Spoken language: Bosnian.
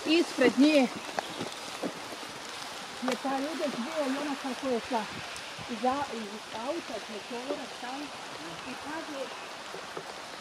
ispred nje je taj udec bio i ona kako je sa iz auta, motora, stala i kaže